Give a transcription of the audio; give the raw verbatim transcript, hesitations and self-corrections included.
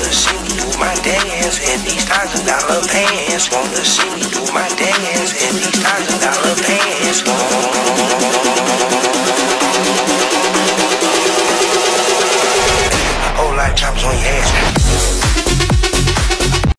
Wanna see me do my dance in these thousand dollar pants. Wanna see me do my dance in these thousand dollar pants. Whole lot of choppers on your ass.